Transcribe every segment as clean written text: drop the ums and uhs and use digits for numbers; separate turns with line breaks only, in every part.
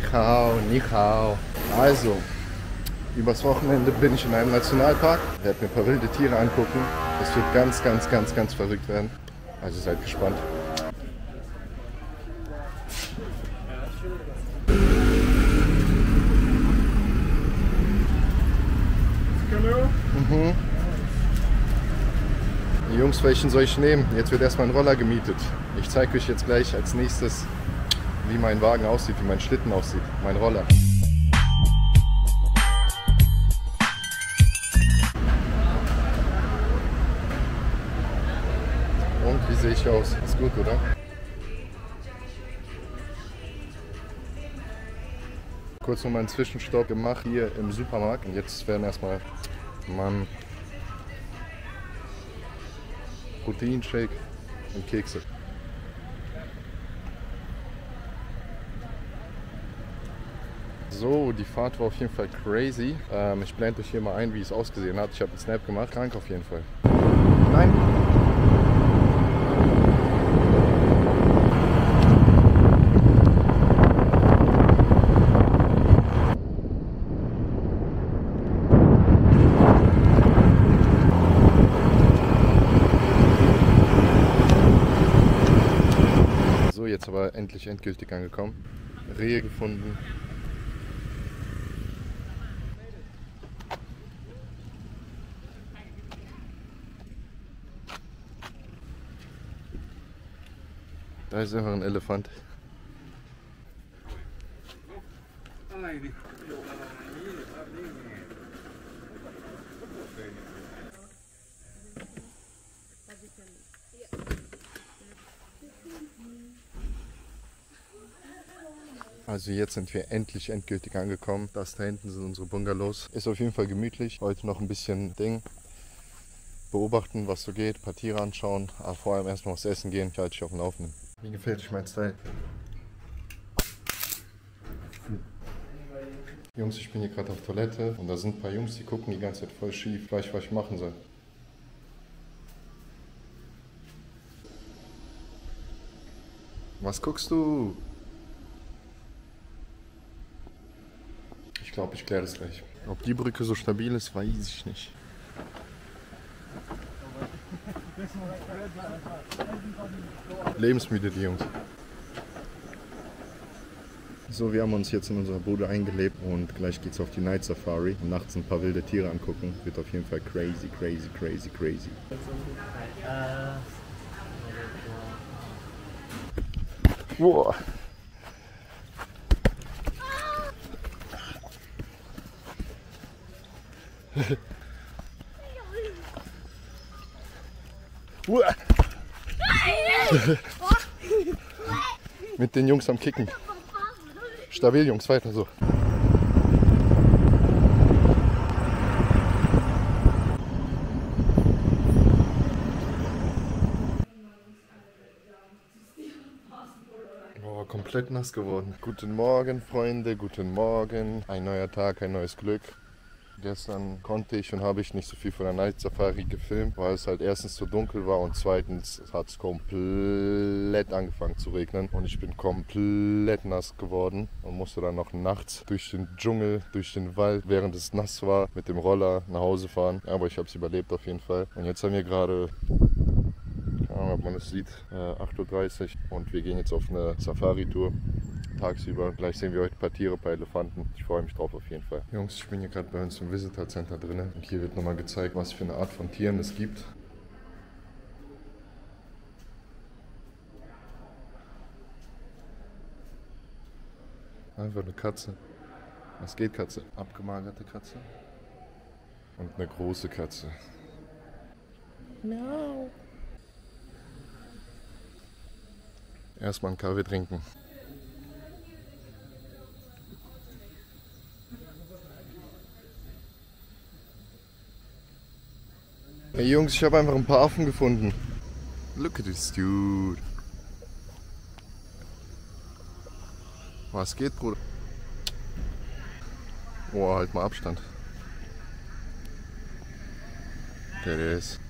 hao, ni hao. Also, übers Wochenende bin ich in einem Nationalpark, werde mir ein paar wilde Tiere angucken. Das wird ganz, ganz, ganz, ganz verrückt werden. Also seid gespannt. Mhm. Jungs, welchen soll ich nehmen? Jetzt wird erstmal ein Roller gemietet. Ich zeige euch jetzt gleich als nächstes, wie mein Wagen aussieht, wie mein Schlitten aussieht, mein Roller. Und wie sehe ich aus? Ist gut, oder? Kurz noch mal einen Zwischenstopp gemacht hier im Supermarkt. Und jetzt werden erstmal Proteinshake und Kekse. So, die Fahrt war auf jeden Fall crazy. Ich blende euch hier mal ein, wie es ausgesehen hat. Ich habe einen Snap gemacht, krank auf jeden Fall. Nein. So, jetzt aber endlich endgültig angekommen. Rehe gefunden. Da ist einfach ein Elefant. Also jetzt sind wir endlich endgültig angekommen. Das da hinten sind unsere Bungalows. Ist auf jeden Fall gemütlich. Heute noch ein bisschen beobachten, was so geht, ein paar Tiere anschauen, aber vor allem erstmal aufs Essen gehen. Ich halte dich auf dem Laufenden. Wie gefällt euch mein Style? Jungs, ich bin hier gerade auf Toilette und da sind ein paar Jungs, die gucken die ganze Zeit voll schief. Gleich, was ich machen soll. Was guckst du? Ich glaube, ich kläre das gleich. Ob die Brücke so stabil ist, weiß ich nicht. Lebensmüde, die Jungs. So, wir haben uns jetzt in unserer Bude eingelebt und gleich geht's auf die Night Safari. Und nachts ein paar wilde Tiere angucken. Wird auf jeden Fall crazy, crazy, crazy, crazy. Boah. Mit den Jungs am Kicken. Stabil, Jungs, weiter so. Boah, komplett nass geworden. Guten Morgen, Freunde, guten Morgen. Ein neuer Tag, ein neues Glück. Gestern konnte ich und habe ich nicht so viel von der Night Safari gefilmt, weil es halt erstens zu dunkel war und zweitens hat es komplett angefangen zu regnen und ich bin komplett nass geworden und musste dann noch nachts durch den Dschungel, durch den Wald, während es nass war, mit dem Roller nach Hause fahren. Aber ich habe es überlebt auf jeden Fall. Und jetzt haben wir gerade, keine Ahnung, ob man das sieht, 8:30 Uhr und wir gehen jetzt auf eine Safari-Tour. Tagsüber. Gleich sehen wir heute ein paar Tiere, ein paar Elefanten. Ich freue mich drauf auf jeden Fall. Jungs, ich bin hier gerade bei uns im Visitor Center drin und hier wird nochmal gezeigt, was für eine Art von Tieren es gibt. Einfach eine Katze. Was geht, Katze? Abgemagerte Katze. Und eine große Katze. No. Erstmal einen Kaffee trinken. Hey Jungs, ich habe einfach ein paar Affen gefunden. Look at this dude. Was geht, Bruder? Oh, halt mal Abstand. Der ist.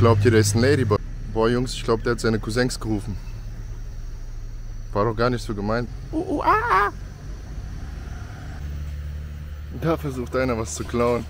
glaubt ihr, der ist ein Ladyboy? Boah Jungs, ich glaube, der hat seine Cousins gerufen. War doch gar nicht so gemeint. Da versucht einer was zu klauen.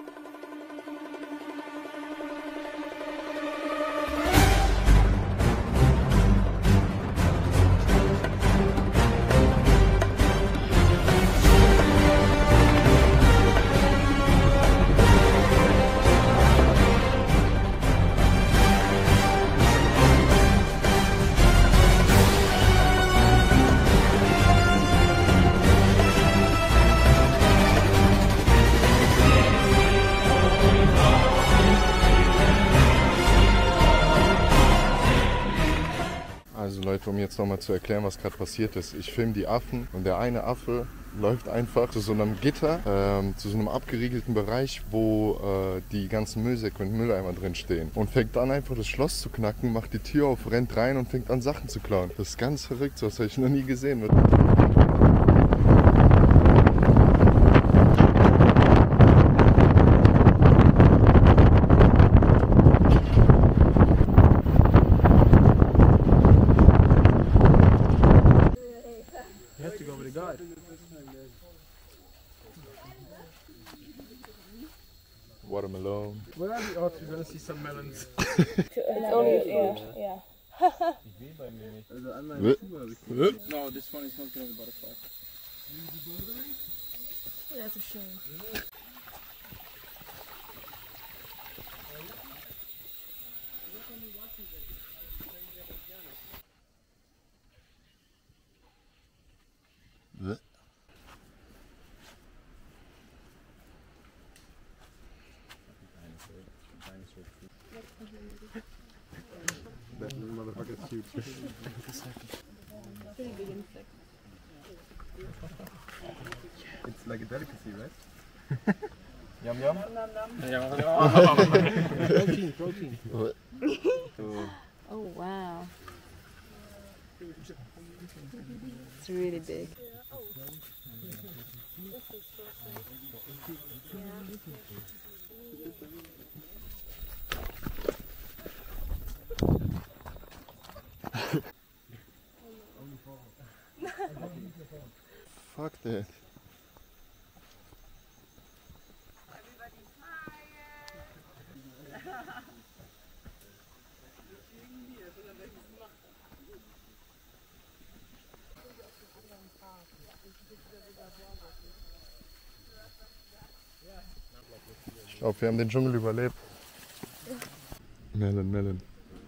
Also Leute, um jetzt nochmal zu erklären, was gerade passiert ist. Ich filme die Affen und der eine Affe läuft einfach zu so einem Gitter, zu so einem abgeriegelten Bereich, wo die ganzen Müllsäcke und Mülleimer drin stehen. Und fängt dann einfach das Schloss zu knacken, macht die Tür auf, rennt rein und fängt an Sachen zu klauen. Das ist ganz verrückt, sowas habe ich noch nie gesehen. Watermelon.
Where are the odds we're gonna see some melons?
It's only yeah.
No, this one is not going to butterfly.
That's a shame.
That motherfucker is huge.
Pretty big insect.
It's like a delicacy, right?
Yum yum. Protein.
Oh wow. It's really big.
Fuck that. Ich glaube, wir haben den Dschungel überlebt. Melon.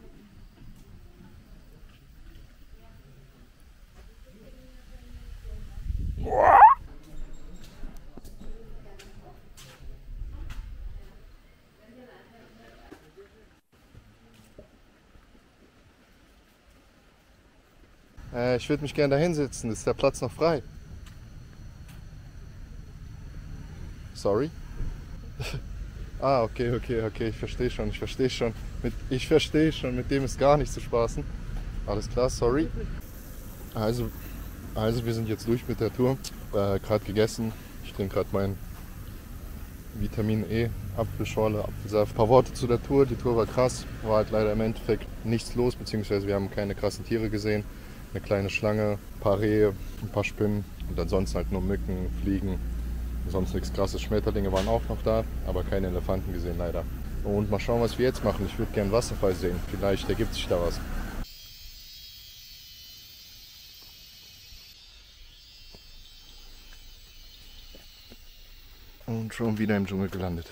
Ich würde mich gerne da hinsetzen. Ist der Platz noch frei? Sorry? Okay. Ich verstehe schon. Ich verstehe schon. Mit dem ist gar nicht zu spaßen. Alles klar, sorry. Also wir sind jetzt durch mit der Tour. Gerade gegessen. Ich trinke gerade mein Vitamin E, Apfelschorle, Apfelsaft. Ein paar Worte zu der Tour. Die Tour war krass. War halt leider im Endeffekt nichts los, beziehungsweise wir haben keine krassen Tiere gesehen. Eine kleine Schlange, ein paar Rehe, ein paar Spinnen und ansonsten halt nur Mücken, Fliegen. Sonst nichts krasses. Schmetterlinge waren auch noch da, aber keine Elefanten gesehen leider. Und mal schauen, was wir jetzt machen. Ich würde gerne einen Wasserfall sehen. Vielleicht ergibt sich da was. Und schon wieder im Dschungel gelandet.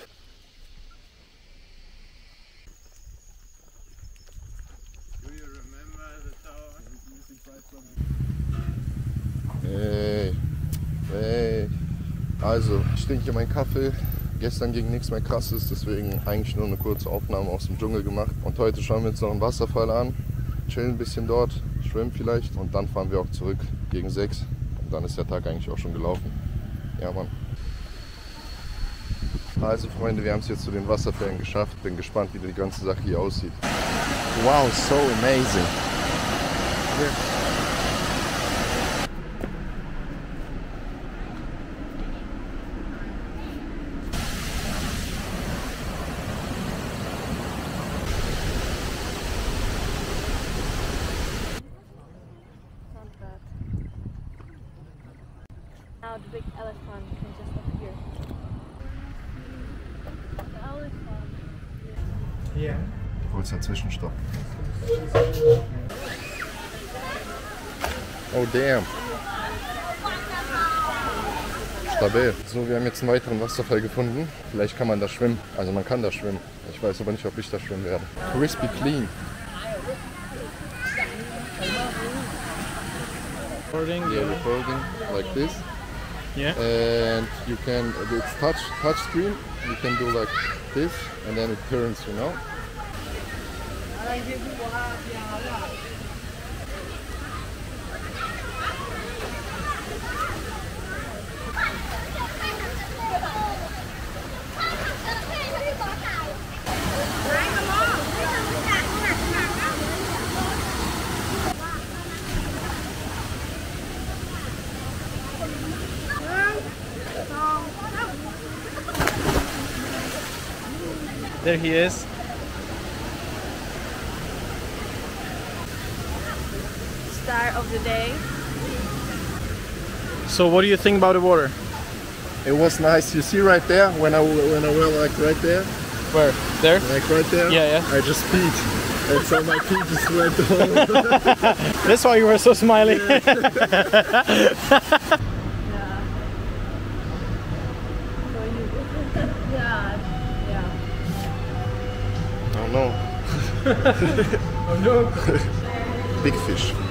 Hey. Also, ich trinke hier meinen Kaffee. Gestern ging nichts mehr krasses, deswegen eigentlich nur eine kurze Aufnahme aus dem Dschungel gemacht. Und heute schauen wir uns noch einen Wasserfall an, chillen ein bisschen dort, schwimmen vielleicht und dann fahren wir auch zurück gegen 6. Und dann ist der Tag eigentlich auch schon gelaufen. Ja, Mann. Also Freunde, wir haben es jetzt zu den Wasserfällen geschafft. Bin gespannt, wie die ganze Sache hier aussieht. Wow, so amazing.
big elephant can just appear. The elephant.
Yeah.
Kurzer Zwischenstopp. Oh damn. Stabil. So, wir haben jetzt einen weiteren Wasserfall gefunden. Vielleicht kann man da schwimmen. Also man kann da schwimmen. Ich weiß aber nicht, ob ich da schwimmen werde. Crispy clean.
Recording.
Yeah, recording like this.
Yeah.
And you can, it's touch screen. You can do like this and then it turns, you know.
There he is.
Star of the day.
So what do you think about the water?
It was nice. You see right there when I went like right there,
Where? There?
like right there.
Yeah, yeah.
I just peed, and so my pee just went all.
That's why you were so smiling.
Oh no.
Oh no.
Big fish.